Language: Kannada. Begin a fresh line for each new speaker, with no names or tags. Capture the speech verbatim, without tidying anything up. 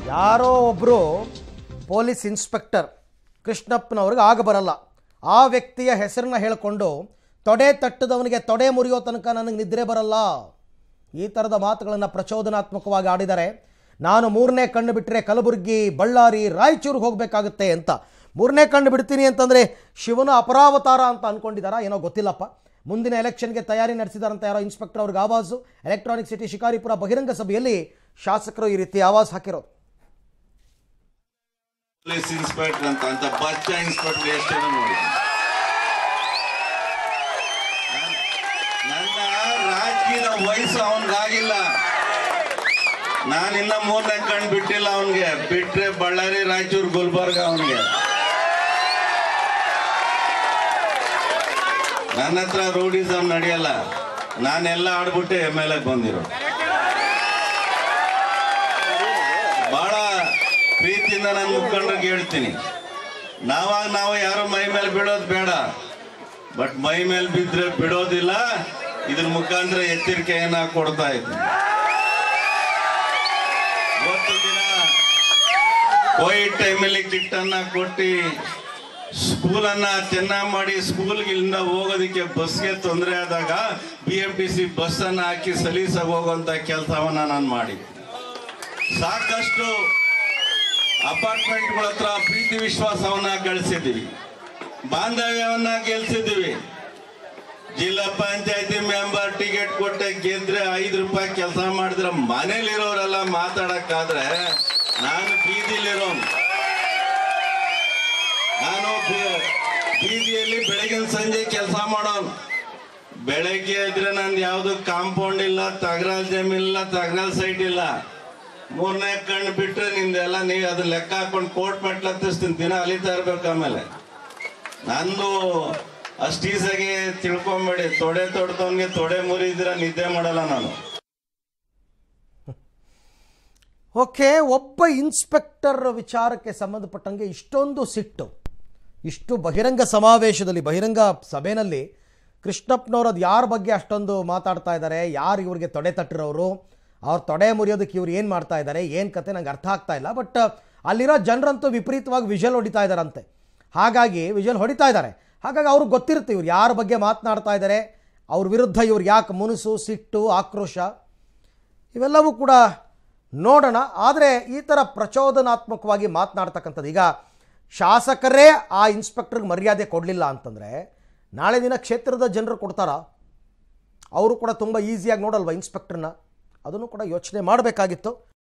ಯಾರೋ ಒಬ್ಬರು ಪೊಲೀಸ್ ಇನ್ಸ್ಪೆಕ್ಟರ್ ಕೃಷ್ಣಪ್ಪನವ್ರಿಗೆ ಆಗ ಬರಲ್ಲ. ಆ ವ್ಯಕ್ತಿಯ ಹೆಸರನ್ನ ಹೇಳಿಕೊಂಡು ತೊಡೆ ತಟ್ಟದವನಿಗೆ ತೊಡೆ ಮುರಿಯೋ ತನಕ ನನಗೆ ನಿದ್ರೆ ಬರಲ್ಲ, ಈ ಥರದ ಮಾತುಗಳನ್ನು ಪ್ರಚೋದನಾತ್ಮಕವಾಗಿ ಆಡಿದ್ದಾರೆ. ನಾನು ಮೂರನೇ ಕಣ್ಣು ಬಿಟ್ಟರೆ ಕಲಬುರಗಿ, ಬಳ್ಳಾರಿ, ರಾಯಚೂರಿಗೆ ಹೋಗಬೇಕಾಗುತ್ತೆ ಅಂತ. ಮೂರನೇ ಕಣ್ಣು ಬಿಡ್ತೀನಿ ಅಂತಂದರೆ ಶಿವನ ಅಪರಾವತಾರ ಅಂತ ಅಂದ್ಕೊಂಡಿದ್ದಾರಾ ಏನೋ ಗೊತ್ತಿಲ್ಲಪ್ಪ. ಮುಂದಿನ ಎಲೆಕ್ಷನ್ಗೆ ತಯಾರಿ ನಡೆಸಿದಾರಂತ ಯಾರೋ ಇನ್ಸ್ಪೆಕ್ಟರ್ ಅವ್ರಿಗೆ ಆವಾಜು. ಎಲೆಕ್ಟ್ರಾನಿಕ್ ಸಿಟಿ ಶಿಕಾರಿಪುರ ಬಹಿರಂಗ ಸಭೆಯಲ್ಲಿ ಶಾಸಕರು ಈ ರೀತಿ ಆವಾಜ್ ಹಾಕಿರೋದು.
ಪೊಲೀಸ್ ಇನ್ಸ್ಪೆಕ್ಟರ್ ಅಂತ ಅಂತ ಬಚ್ಚ ಇನ್ಸ್ಪೆಕ್ಟರ್ ಎಷ್ಟು ನೋಡಿ. ನನ್ನ ರಾಜಕೀಯ ವಯಸ್ಸು ಅವನಿಗಾಗಿಲ್ಲ, ನಾನಿನ್ನ ಮೂರನೇ ಕಣ್ಣು ಬಿಟ್ಟಿಲ್ಲ ಅವನಿಗೆ. ಬಿಟ್ರೆ ಬಳ್ಳಾರಿ, ರಾಯಚೂರು, ಗುಲ್ಬರ್ಗ ಅವನಿಗೆ. ನನ್ನ ಹತ್ರ ರೂಢಿಸಮ್ ನಡೆಯಲ್ಲ. ನಾನೆಲ್ಲ ಆಡ್ಬಿಟ್ಟೆ ಎಮ್ ಎಲ್ ಎ ಬಂದಿರೋ. ಬಹಳ ಪ್ರೀತಿಯಿಂದ ನನ್ನ ಮುಖಂಡರಿಗೆ ಹೇಳ್ತೀನಿ, ನಾವಾಗ ನಾವು ಯಾರು ಮೈ ಮೇಲೆ ಬಿಡೋದು ಬೇಡ, ಬಟ್ ಮೈ ಮೇಲೆ ಬಿದ್ರೆ ಬಿಡೋದಿಲ್ಲ. ಇದ್ರ ಮುಖಾಂತರ ಎಚ್ಚರಿಕೆಯನ್ನ ಕೊಡ್ತಾ ಇದ್ದೀನಿ. ಇವತ್ತು ದಿನ ಕೋವಿಡ್ ಟೈಮಲ್ಲಿ ಕಿಟ್ ಅನ್ನ ಕೊಟ್ಟು ಸ್ಕೂಲನ್ನ ಚೆನ್ನಾಗಿ ಮಾಡಿ ಸ್ಕೂಲ್ಗೆ ಇಲ್ಲಿಂದ ಹೋಗೋದಕ್ಕೆ ಬಸ್ಗೆ ತೊಂದರೆ ಆದಾಗ B M T C bus ಅನ್ನ ಹಾಕಿ ಸಲೀಸಾಗಿ ಹೋಗುವಂತ ಕೆಲಸವನ್ನ ನಾನು ಮಾಡಿ ಸಾಕಷ್ಟು ಅಪಾರ್ಟ್ಮೆಂಟ್ಗಳ ಹತ್ರ ಪ್ರೀತಿ ವಿಶ್ವಾಸವನ್ನ ಗಳಿಸಿದ್ದೀವಿ, ಬಾಂಧವ್ಯವನ್ನ ಗೆಲ್ಸಿದ್ದೀವಿ. ಜಿಲ್ಲಾ ಪಂಚಾಯತಿ ಮೆಂಬರ್ ಟಿಕೆಟ್ ಕೊಟ್ಟೆ ಗೆದ್ರೆ ಐದು ರೂಪಾಯಿ ಕೆಲಸ ಮಾಡಿದ್ರೆ ಮನೇಲಿರೋರೆಲ್ಲ ಮಾತಾಡಕ್ಕಾದ್ರೆ ನಾನು ಬೀದಿಲಿರೋ ನಾನು ಬೀದಿಯಲ್ಲಿ ಬೆಳಗಿನ ಸಂಜೆ ಕೆಲಸ ಮಾಡೋನು. ಬೆಳಗ್ಗೆ ಇದ್ರೆ ನಂದು ಯಾವ್ದು ಕಾಂಪೌಂಡ್ ಇಲ್ಲ, ತಗರಾಲ್ ಜಮೀನ್ ಇಲ್ಲ, ತಗರಾಲ್ ಸೈಟ್ ಇಲ್ಲ. ಮೂರನೇ ಕಣ್ಣು ಬಿಟ್ರೆ ನಿಂದೆಲ್ಲ ನೀವು ಅದನ್ನ ಲೆಕ್ಕ ಹಾಕೊಂಡು ಕೋರ್ಟ್ ಮೆಟ್ಲು ಹತ್ತಿಸ್ತೀನಿ, ದಿನ ಅಲಿತಾ ಇರ್ಬೇಕು. ಆಮೇಲೆ ನಂದು ಅಷ್ಟು ಈಸಾಗಿ ತಿಳ್ಕೊಂಬೇಡಿ, ತೊಡೆ ತೊಡ್ದವನ್ಗೆ ತೊಡೆ ಮುರಿದಿರ ನಿದ್ದೆ ಮಾಡಲ್ಲ ನಾನು.
ಓಕೆ, ಒಬ್ಬ ಇನ್ಸ್ಪೆಕ್ಟರ್ ವಿಚಾರಕ್ಕೆ ಸಂಬಂಧಪಟ್ಟಂಗೆ ಇಷ್ಟೊಂದು ಸಿಟ್ಟು, ಇಷ್ಟು ಬಹಿರಂಗ ಸಮಾವೇಶದಲ್ಲಿ, ಬಹಿರಂಗ ಸಭೆಯಲ್ಲಿ ಕೃಷ್ಣಪ್ಪನವ್ರು ಅದು ಯಾರ ಬಗ್ಗೆ ಅಷ್ಟೊಂದು ಮಾತಾಡ್ತಾ ಇದ್ದಾರೆ, ಯಾರು ಇವ್ರಿಗೆ ತೊಡೆ ತಟ್ಟಿರೋರು, ಅವ್ರ ತೊಡೆ ಮುರಿಯೋದಕ್ಕೆ ಇವ್ರು ಏನು ಮಾಡ್ತಾ ಇದ್ದಾರೆ, ಏನು ಕತೆ ನಂಗೆ ಅರ್ಥ ಆಗ್ತಾ ಇಲ್ಲ. ಬಟ್ ಅಲ್ಲಿರೋ ಜನರಂತೂ ವಿಪರೀತವಾಗಿ ವಿಜುವಲ್ ಹೊಡಿತಾ ಇದ್ದಾರಂತೆ. ಹಾಗಾಗಿ ವಿಜುವಲ್ ಹೊಡಿತಾ ಇದ್ದಾರೆ, ಹಾಗಾಗಿ ಅವ್ರಿಗೆ ಗೊತ್ತಿರುತ್ತೆ ಇವ್ರು ಯಾರ ಬಗ್ಗೆ ಮಾತನಾಡ್ತಾ ಇದ್ದಾರೆ, ಅವ್ರ ವಿರುದ್ಧ ಇವ್ರು ಯಾಕೆ ಮುನಿಸು, ಸಿಟ್ಟು, ಆಕ್ರೋಶ ಇವೆಲ್ಲವೂ ಕೂಡ ನೋಡೋಣ. ಆದರೆ ಈ ಥರ ಪ್ರಚೋದನಾತ್ಮಕವಾಗಿ ಮಾತನಾಡ್ತಕ್ಕಂಥದ್ದು, ಈಗ ಶಾಸಕರೇ ಆ ಇನ್ಸ್ಪೆಕ್ಟರ್ಗೆ ಮರ್ಯಾದೆ ಕೊಡಲಿಲ್ಲ ಅಂತಂದರೆ ನಾಳೆ ದಿನ ಕ್ಷೇತ್ರದ ಜನರು ಕೊಡ್ತಾರಾ? ಅವರು ಕೂಡ ತುಂಬ ಈಸಿಯಾಗಿ ನೋಡಲ್ವ ಇನ್ಸ್ಪೆಕ್ಟರ್ನ? ಅದನ್ನು ಕೂಡ ಯೋಚನೆ ಮಾಡಬೇಕಾಗಿತ್ತು.